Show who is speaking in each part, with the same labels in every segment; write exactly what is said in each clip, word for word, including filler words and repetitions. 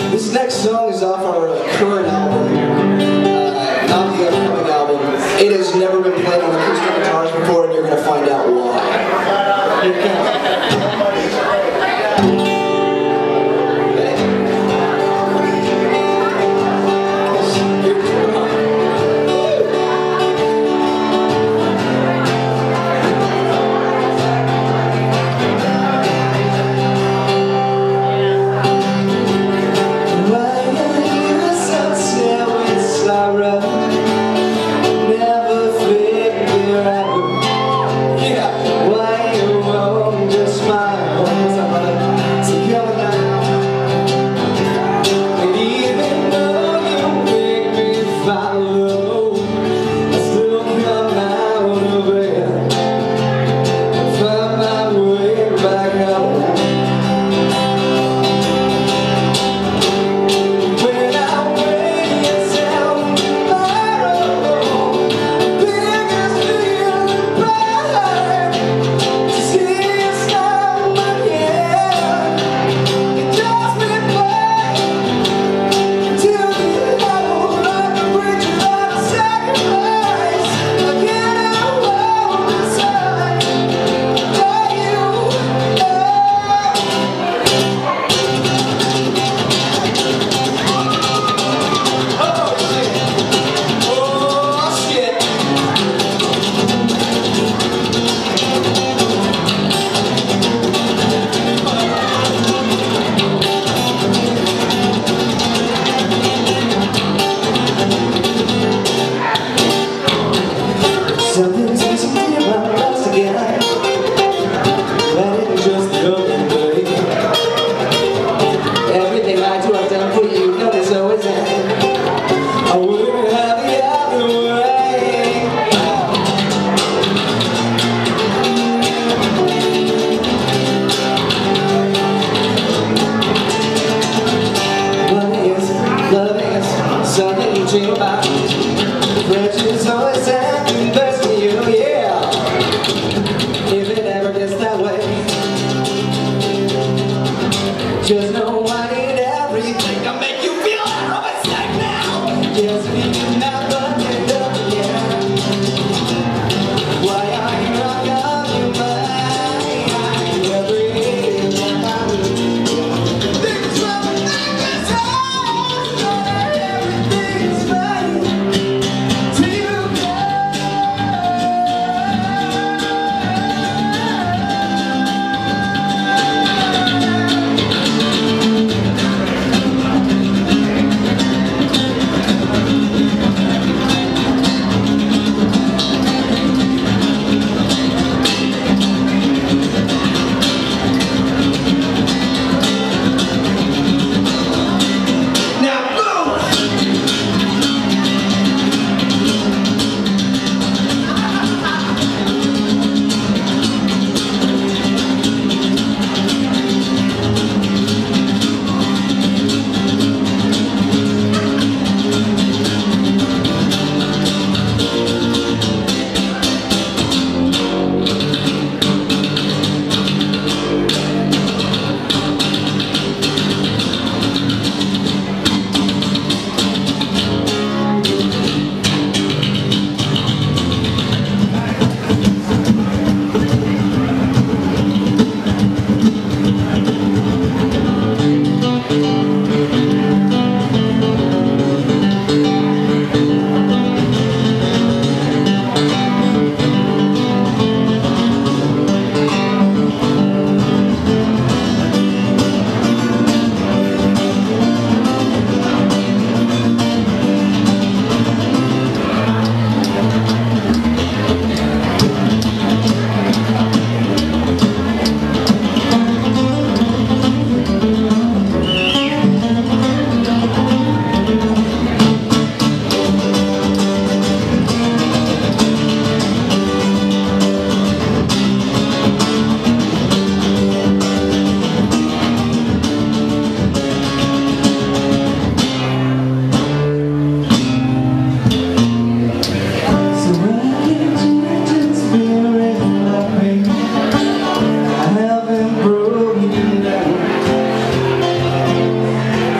Speaker 1: This next song is off our uh, current album, uh, not the upcoming album. It has never been played on acoustic guitars before, and you're going to find out why. Here it comes. Something's missing in my lost again. Let it just go away. Everything I do, I've done for you. No, there's always end. I wouldn't have the other way. Loving is, loving is something you dream about. Friendship is always end. Yeah, if it ever gets that way, just know I need everything to make you feel everything now. Just be never end up again. Why are you not on your mind? Every time things will make me sad. Everything's fine till you go.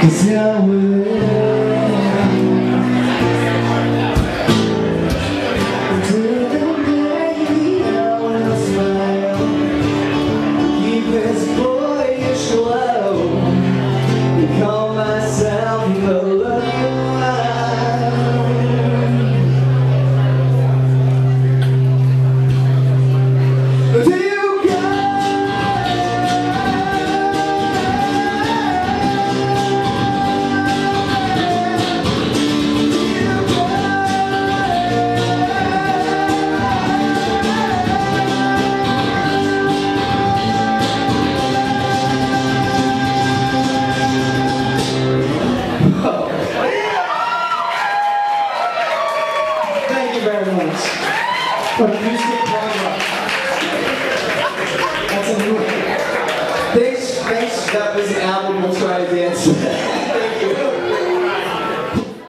Speaker 1: 'Cause Yahweh